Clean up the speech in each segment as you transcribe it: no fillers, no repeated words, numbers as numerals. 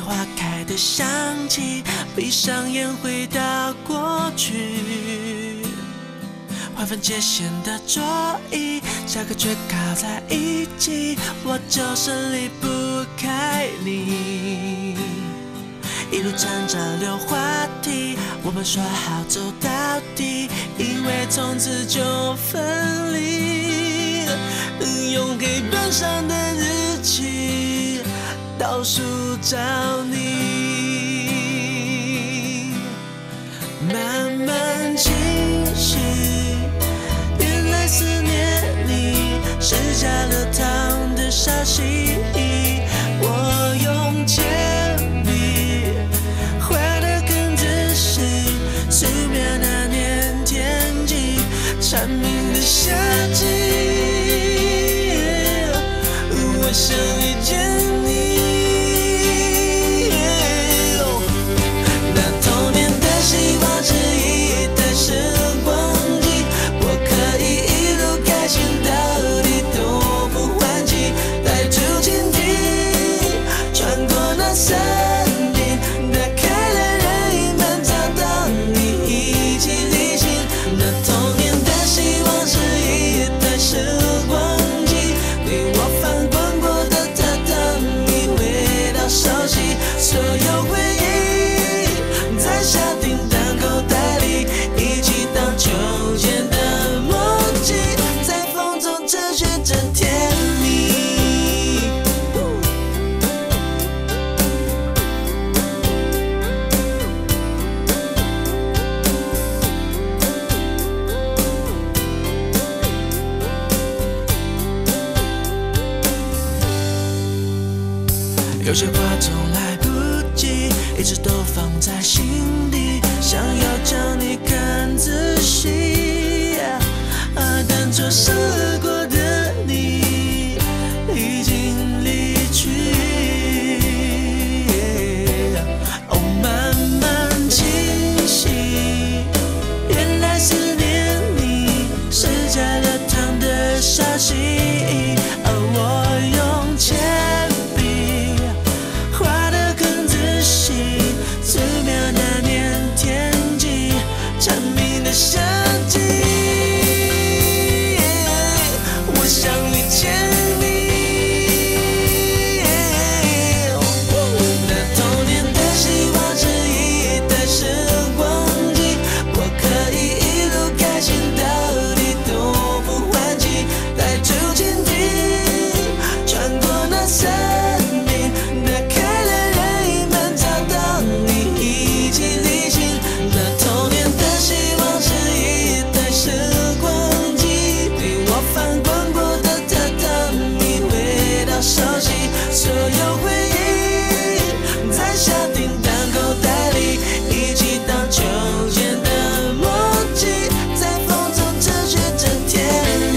花开的香气，闭上眼回到过去。划分界限的桌椅，下课却靠在一起，我就是离不开你。一路站着溜话题，我们说好走到底，因为从此就分离。用黑板上的日期倒数找你，慢慢清晰。原来思念你是加了糖的沙西，我用铅笔画得更仔细，素描那年天气，蝉鸣的夏季。我想遇见你，那童年的希望是一台时光机，我可以一路开心到底都不换气，带出蜻蜓，穿过那森林，打开了任意门，找到你一起旅行。那童年的希望是一台时光机，对我翻滚过的榻榻米，味道熟悉，所有回忆在下订单口袋里，一起荡秋千的默契，在风中持续着甜蜜。有些话总来不及，一直都放在心底，想要将你看仔细，但错失过的你已经离去。哦，慢慢清晰，原来思念你是加了糖的沙西，而我用铅笔画得更仔细，素描那年天气，蝉鸣的夏季。我想遇见你，那童年的希望是一台时光机，我可以一路开心到底都不换气，带出蜻蜓，穿过那森林，打开了任意门，找到你一起旅行。那童年的希望是一台时光机，对我翻滚过的榻榻米，味道熟悉，所有回忆在下订单口袋里，一起荡秋千的默契，在风中持续着甜蜜。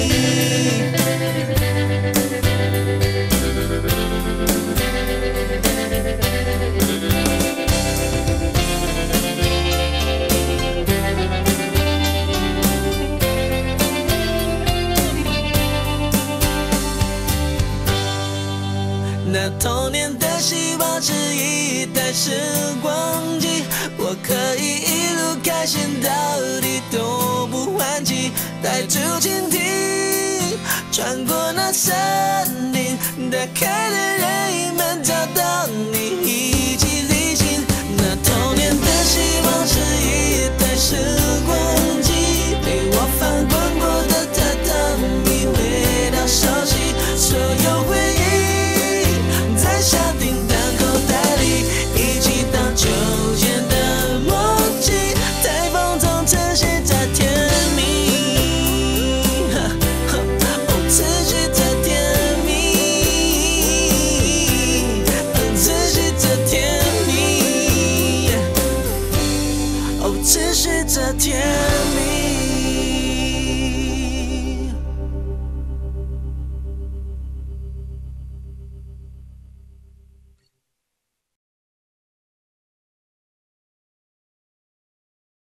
那童年的希望是一台时光机，我可以一路开心到底都不换气，带出蜻蜓，穿过那森林，打开了任意门，找到你一起旅行。那童年的希望是一台时光机，陪我翻滚过的榻榻米，味道熟悉，所有回忆在下订单口袋里，一起荡秋千的默契，在风中持续着甜蜜，哦，持续着甜蜜，持续着甜蜜，哦，持续着甜蜜。